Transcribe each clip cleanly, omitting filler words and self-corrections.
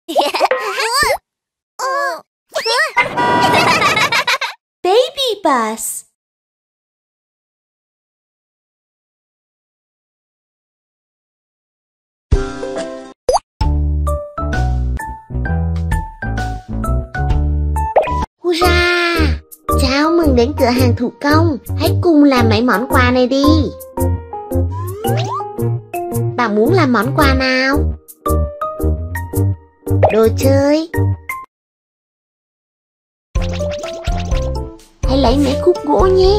Baby bus. Hurra! Chào mừng đến cửa hàng thủ công. Hãy cùng làm mấy món quà này đi. Bạn muốn làm món quà nào? Đồ chơi? Hãy lấy mấy khúc gỗ nhé.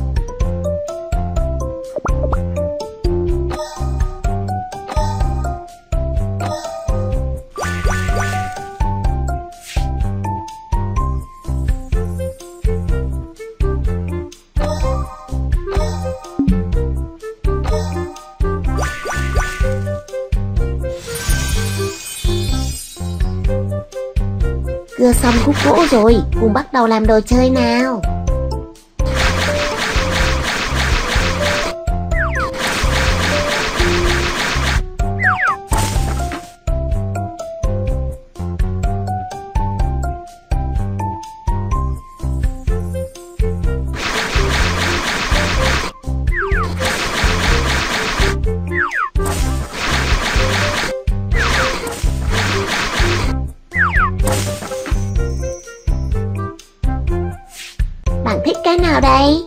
Cưa xong khúc gỗ rồi, cùng bắt đầu làm đồ chơi nào. Bạn thích cái nào đây?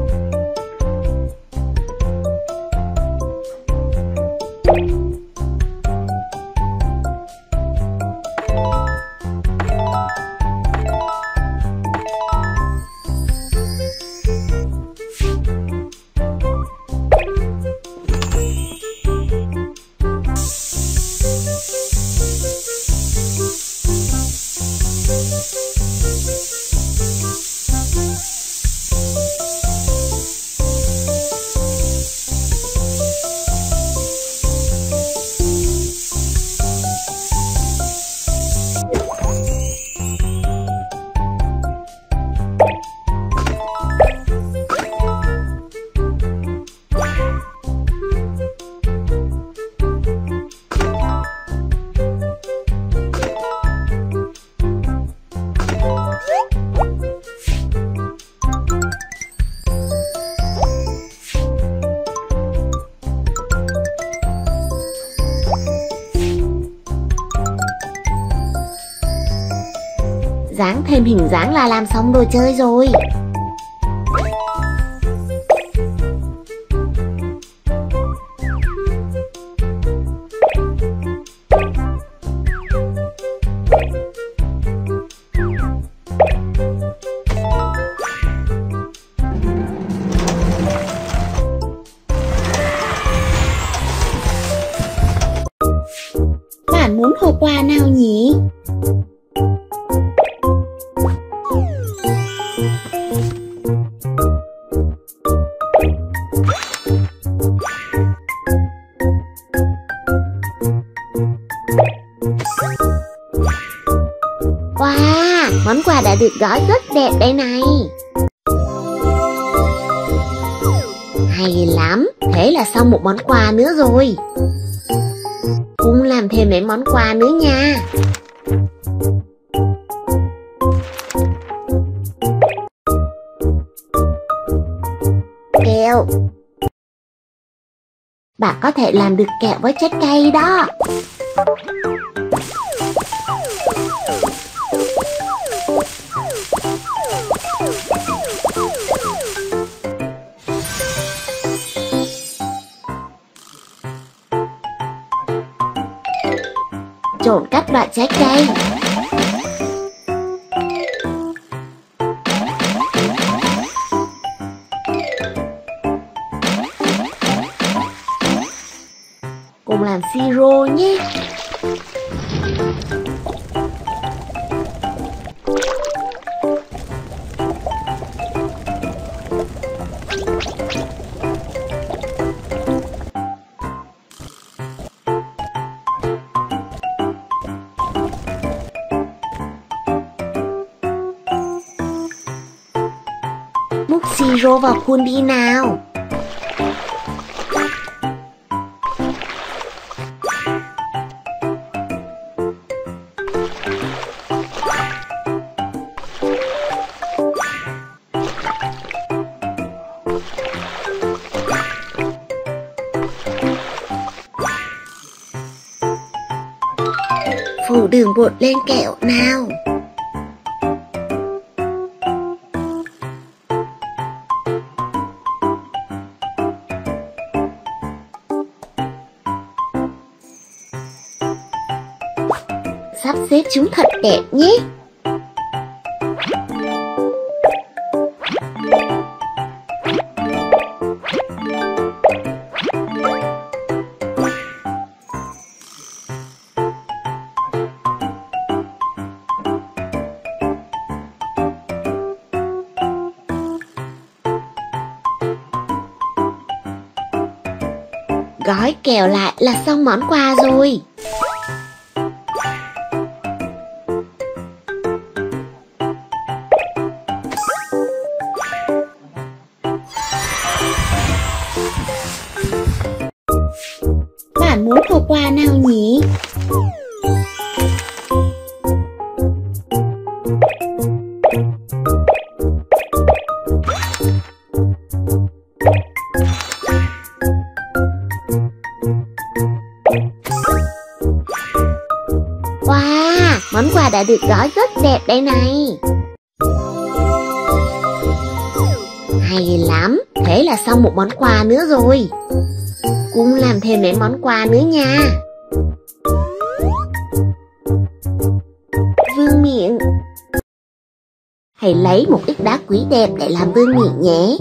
Dán thêm hình dáng là làm xong đồ chơi rồi. Bạn muốn hộp quà nào nhỉ? Wow, món quà đã được gói rất đẹp đây này. Hay lắm, thế là xong một món quà nữa rồi. Cùng làm thêm mấy món quà nữa nha. Kẹo. Bạn có thể làm được kẹo với trái cây đó. Trộn các loại trái cây. Cùng làm siro nhé. Múc siro vào khuôn đi nào. phủ đường bột lên kẹo nào. Sắp xếp chúng thật đẹp nhé. Gói kẹo lại là xong món quà rồi. Bạn muốn hộp quà nào nhỉ? Wow, món quà đã được gói rất đẹp đây này. Hay lắm, thế là xong một món quà nữa rồi. Cũng làm thêm mấy món quà nữa nha. Vương miện. Hãy lấy một ít đá quý đẹp để làm vương miện nhé.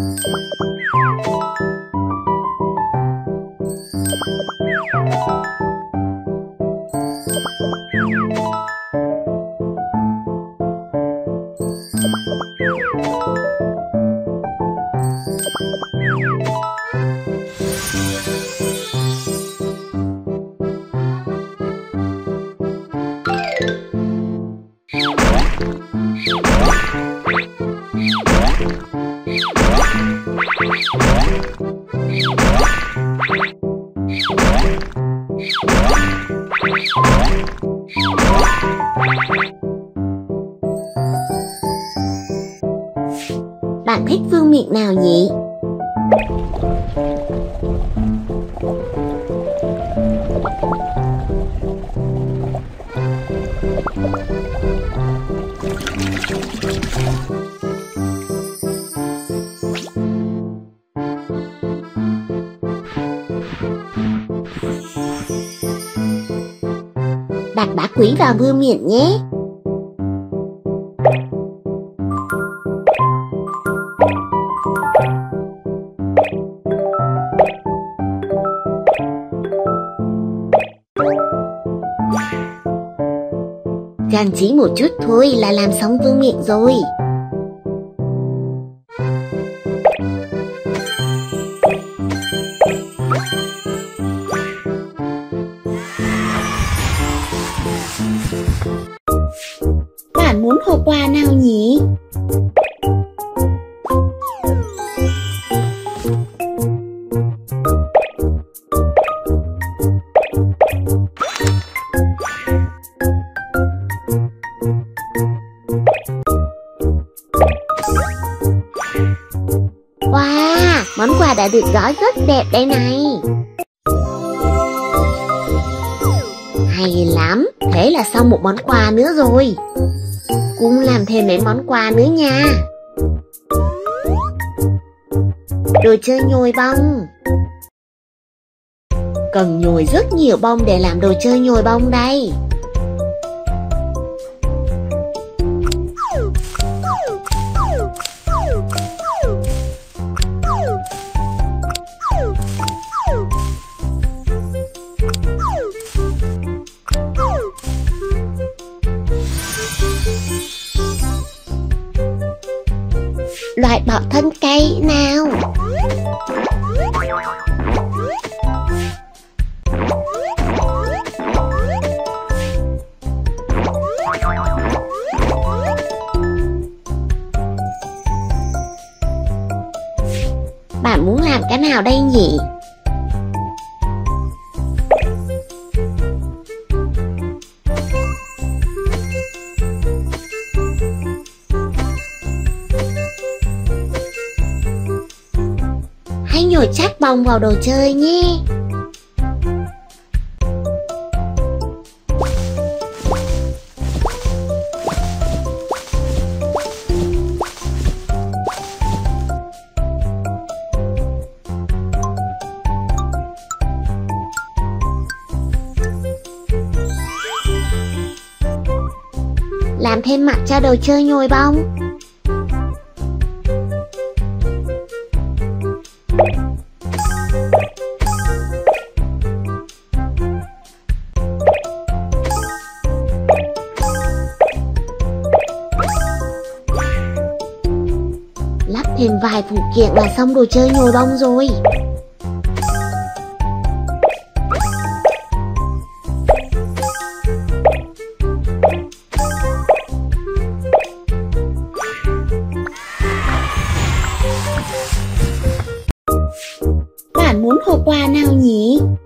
Bạn thích vương miện nào nhỉ? Đặt đá quý vào vương miện nhé. Trang trí một chút thôi là làm xong vương miện rồi. Bạn muốn hộp quà nào nhỉ? Wow, món quà đã được gói rất đẹp đây này. Hay lắm, thế là xong một món quà nữa rồi. Cũng làm thêm mấy món quà nữa nha. Đồ chơi nhồi bông. Cần nhồi rất nhiều bông để làm đồ chơi nhồi bông đây. Loại bỏ thân cây nào. Bạn muốn làm cái nào đây nhỉ? Hãy nhồi chắc bông vào đồ chơi nhé. Làm thêm mặt cho đồ chơi nhồi bông. Lắp thêm vài phụ kiện là xong đồ chơi nhồi bông rồi. Bạn muốn hộp quà nào nhỉ?